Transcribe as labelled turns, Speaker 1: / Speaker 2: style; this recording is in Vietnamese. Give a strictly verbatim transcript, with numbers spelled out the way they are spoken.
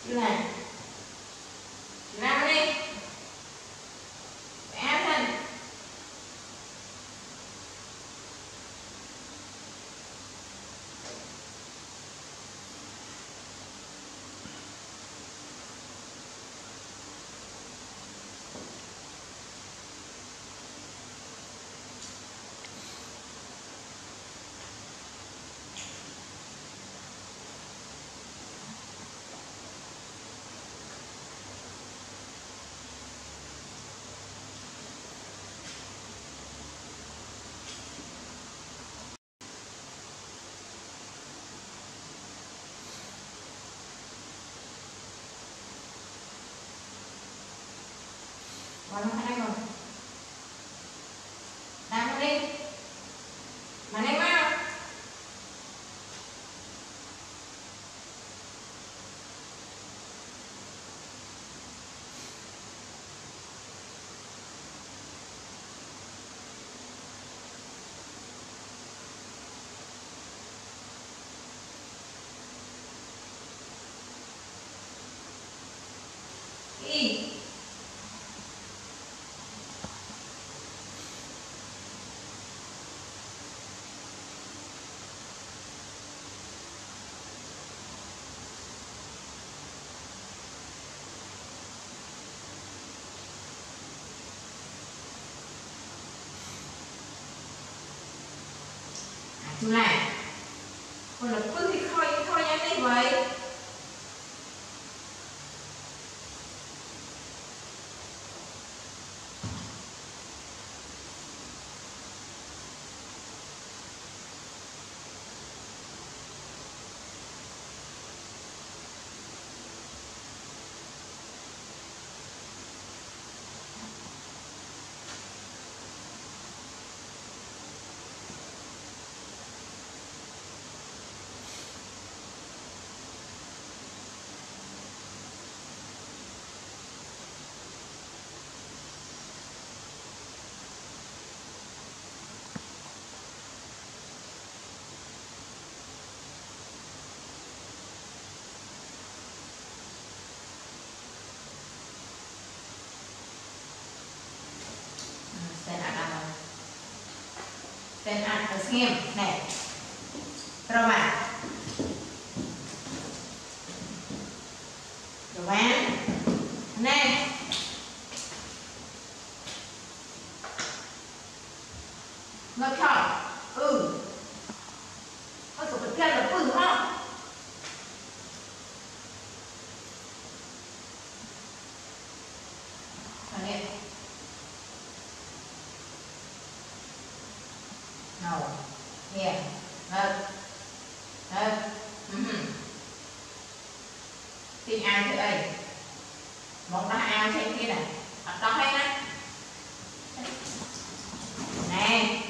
Speaker 1: Như này. Làm đi. Vẽ thân. Vào trong này rồi. Làm đi. Mà nhanh vào. Đi. Chú này còn là cứ thì thôi thôi em đi vậy. Stand up ở xem này. Rồi mà. Rồi bán. Này. Ngược chọn. Ừ. Có số vật kia là ừ không? Rồi đấy. Đầu, here, up, up, mm-hmm. Tiếng Anh thử ấy. Một đó ao trên kia này. Ở đó hay nè. Nè.